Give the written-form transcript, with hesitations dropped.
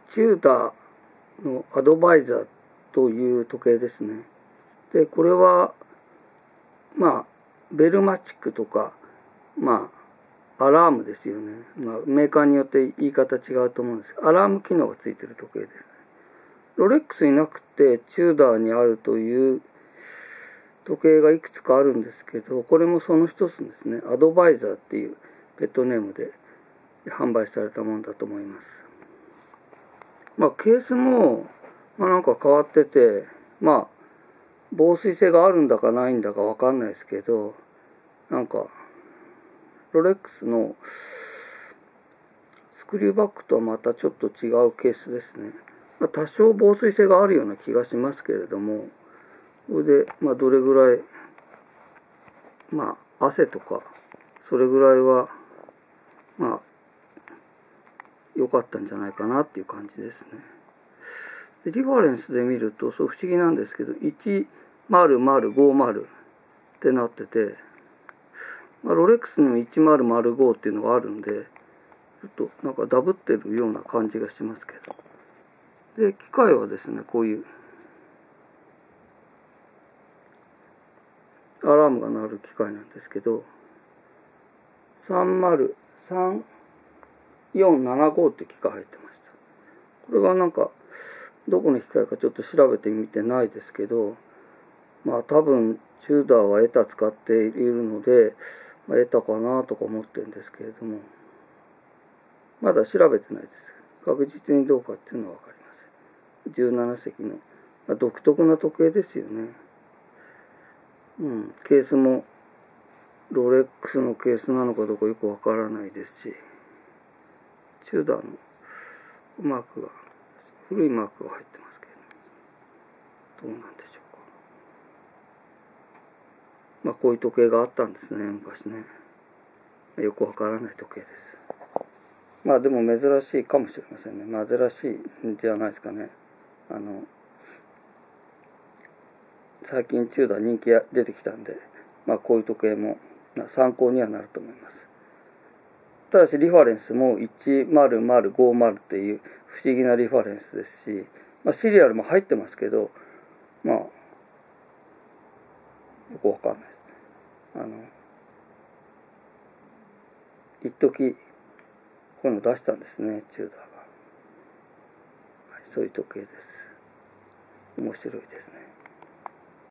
チューダーのアドバイザーという時計ですね。でこれはベルマチックとかアラームですよね。メーカーによって言い方違うと思うんですけど、アラーム機能がついてる時計ですね。ロレックスになくてチューダーにあるという時計がいくつかあるんですけど、これもその一つですね。アドバイザーっていうペットネームで販売されたものだと思います。ケースもなんか変わってて、防水性があるんだかないんだか分かんないですけど、なんかロレックスのスクリューバッグとはまたちょっと違うケースですね。多少防水性があるような気がしますけれども、それでどれぐらい汗とかそれぐらいは良かったんじゃないかなっていう感じですね。でリファレンスで見ると不思議なんですけど、1050ってなってて、ロレックスにも1005っていうのがあるんで、ちょっとなんかダブってるような感じがしますけど。で機械はですね、こういうアラームが鳴る機械なんですけど、303475って機械入ってました。これがなんかどこの機械かちょっと調べてみてないですけど、多分チューダーはエタ使っているので、エタかなとか思ってるんですけれども、まだ調べてないです。確実にどうかっていうのは分かりません。17世紀の、独特な時計ですよね。ケースもロレックスのケースなのかどうかよく分からないですし、チューダーのマークが、古いマークが入ってますけど、どうなんでしょうか。こういう時計があったんですね、昔ね。よくわからない時計です。でも珍しいかもしれませんね。珍しいんじゃないですかね。最近チューダー人気が出てきたんで、こういう時計も参考にはなると思います。ただしリファレンスも10050っていう不思議なリファレンスですし、シリアルも入ってますけど、よくわかんないですね。一時こういうの出したんですね、チューダーが。そういう時計です。面白いですね。